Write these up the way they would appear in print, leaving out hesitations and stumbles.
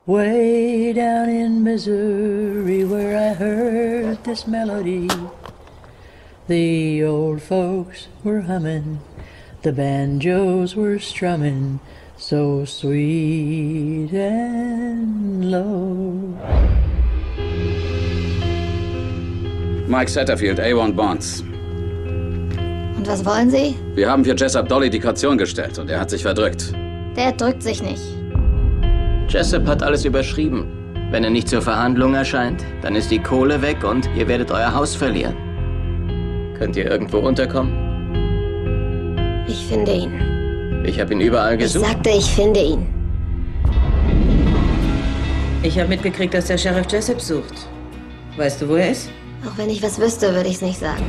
Way down in Missouri where I heard this melody, the old folks were humming, the banjos were strumming, so sweet and low. Mike Satterfield, A1 Bonds. Und was wollen Sie? Wir haben für Jessup Dolly die Kaution gestellt und er hat sich verdrückt. Der drückt sich nicht. Jessup hat alles überschrieben. Wenn er nicht zur Verhandlung erscheint, dann ist die Kohle weg und ihr werdet euer Haus verlieren. Könnt ihr irgendwo unterkommen? Ich finde ihn. Ich habe ihn überall gesucht. Ich sagte, ich finde ihn. Ich habe mitgekriegt, dass der Sheriff Jessup sucht. Weißt du, wo er ist? Auch wenn ich was wüsste, würde ich es nicht sagen.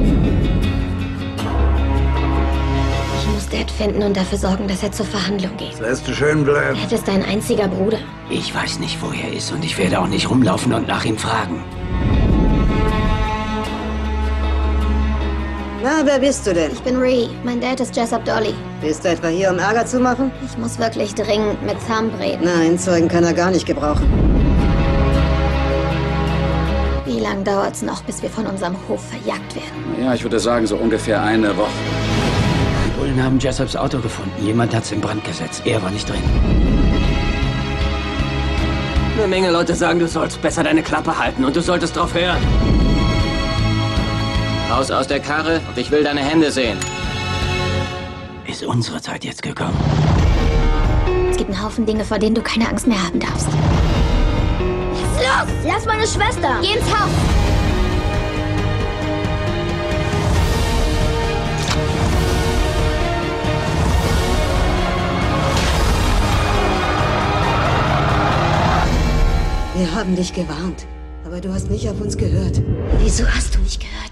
Ich muss Dad finden und dafür sorgen, dass er zur Verhandlung geht. Lässt du schön bleiben. Dad ist dein einziger Bruder. Ich weiß nicht, wo er ist und ich werde auch nicht rumlaufen und nach ihm fragen. Na, wer bist du denn? Ich bin Ree. Mein Dad ist Jessup Dolly. Bist du etwa hier, um Ärger zu machen? Ich muss wirklich dringend mit Thumb reden. Nein, Zeugen kann er gar nicht gebrauchen. Wie lange dauert's noch, bis wir von unserem Hof verjagt werden? Ja, ich würde sagen, so ungefähr eine Woche. Die Bullen haben Jessups Auto gefunden. Jemand hat's in Brand gesetzt. Er war nicht drin. Eine Menge Leute sagen, du sollst besser deine Klappe halten und du solltest drauf hören. Raus aus der Karre und ich will deine Hände sehen. Ist unsere Zeit jetzt gekommen? Es gibt einen Haufen Dinge, vor denen du keine Angst mehr haben darfst. Los! Lass meine Schwester! Geh ins Haus! Wir haben dich gewarnt, aber du hast nicht auf uns gehört. Wieso hast du nicht gehört?